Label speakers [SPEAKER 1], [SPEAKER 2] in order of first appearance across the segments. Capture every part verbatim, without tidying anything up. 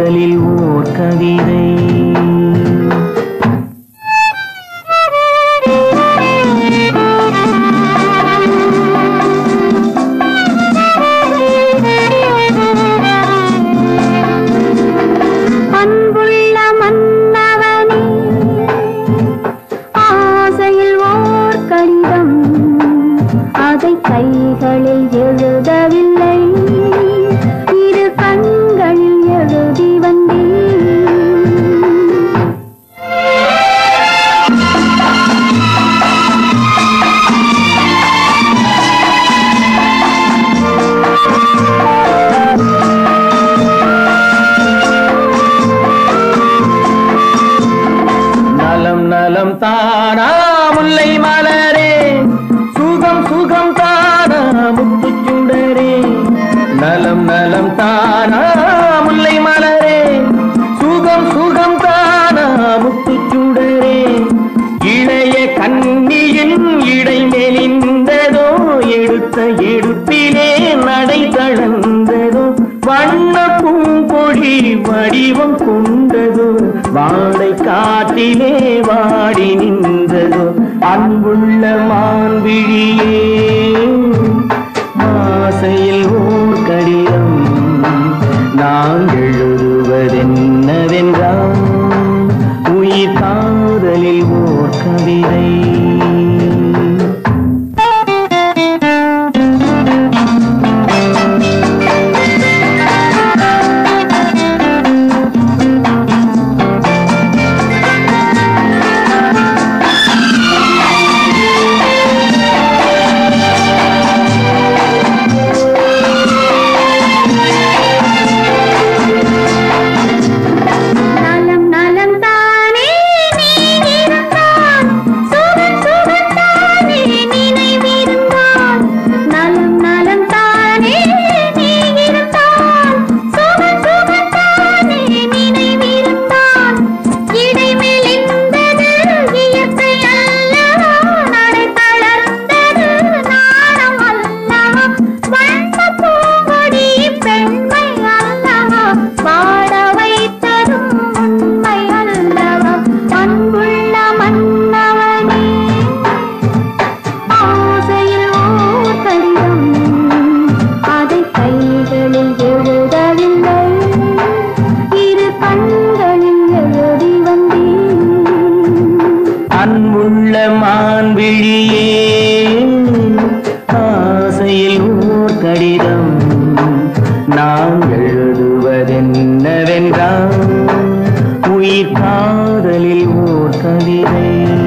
[SPEAKER 1] காதலில் ஓர் கவிதை.
[SPEAKER 2] கைகளில் எழுதவில்லை, இரு கண்களில் எழுதி வந்தேன்.
[SPEAKER 1] நலம் நலம் தானா முல்லை மலரே, சுகம் சுகம் தானா முத்துச்சுடரே. நலம் நலம் தானா முல்லை மலரே, சுகம் சுகம் தானா முத்துச்சுடரே. இளைய கண்ணியின் இடை மெலிந்ததோ, எடுத்த எடுப்பிலே நடை தளர்ந்ததோ. வண்ண பூங்கொடி வடிவம் கொண்டதோ, வாடை காட்டிலே வாடி நின்றதோ. அன்புள்ள மான்விழியே, ஆசையில் ஓர் கடிதம் நான் எழுதுவதென்னவென்றால், உயிர் காதலில் ஓர் கவிதை. அன்புள்ள மான்விழியே, ஆசையில் ஓர் கடிதம் நான் எழுதுவதென்னவென்றால், உயிர் காதலில் ஓர் கவிதை.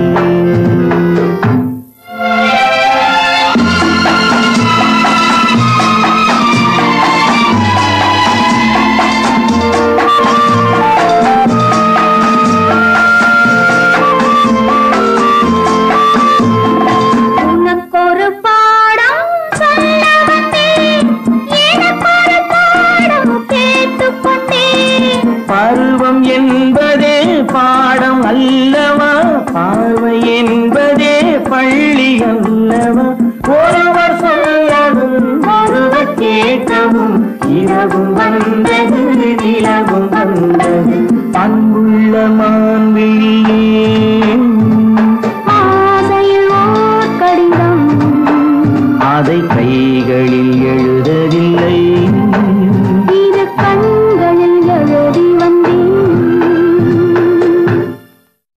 [SPEAKER 1] பருவம் என்பதே பாடம் அல்லவா, பார்வை என்பதே பள்ளி அல்லவா. ஒருவர் சொல்லவும் ஒருவர் கேட்கவும், இரவும் வந்தது நிலவும் வந்தது. அன்புள்ள மான்விழியே,
[SPEAKER 2] ஆசையில் ஓர் கடிதம்
[SPEAKER 1] அதை கைகளில் எழுதவில்லை,